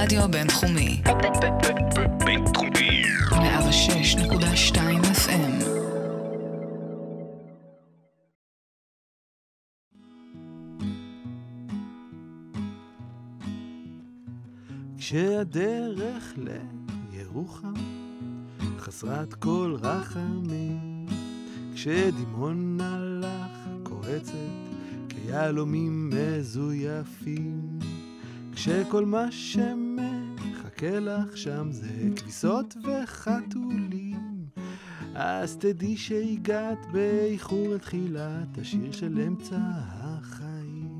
הרדיו הבינתחומי. בינתחומי. 106.2 FM. כשהדרך לירוחם חסרת כל רחמים, כשדימונה לך קורצת כיהלומים מזויפים, כשכל מה שמחכה לך שם זה כביסות וחתולים, אז תדעי שהגעת באיחור את תחילת השיר של אמצע החיים.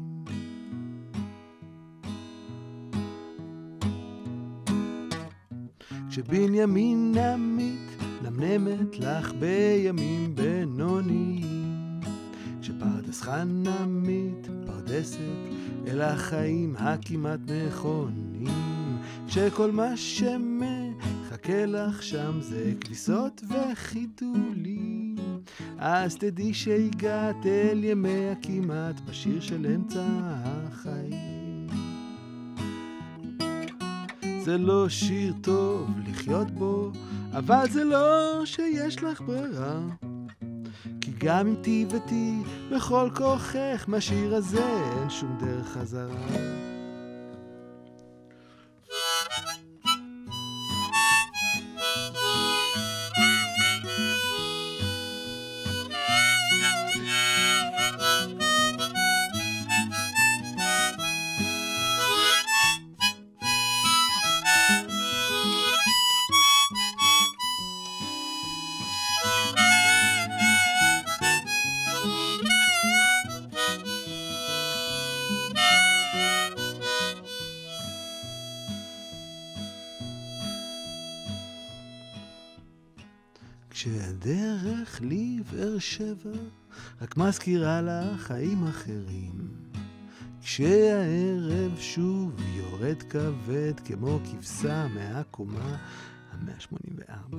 כשבנימין עמית נמנמת לך בימים בינוניים, כשפרדס חנה מתפרדסת אל החיים הכמעט נכונים, כשכל מה שמחכה לך שם זה כביסות וחיתולים, אז תדעי שהגעת אל ימי הכמעט בשיר של אמצע החיים. זה לא שיר טוב לחיות בו, אבל זה לא שיש לך ברירה, כי גם אם תיבתי בכל כוחך מהשיר הזה אין שום דרך חזרה. כשהדרך לבאר שבע רק מזכירה לך חיים אחרים, כשהערב שוב יורד כבד כמו כבשה מהקומה ה-184,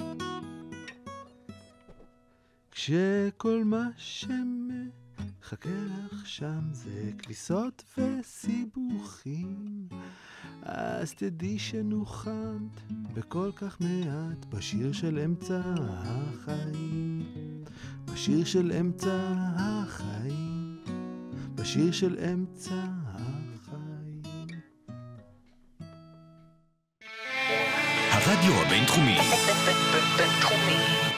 כשכל מה שמחכה לך שם זה כביסות וסיבוכים, אז תדעי שנוחמת בכל כך מעט בשיר של אמצע החיים, בשיר של אמצע החיים, בשיר של אמצע החיים. הרדיו הבינתחומי. בינתחומי.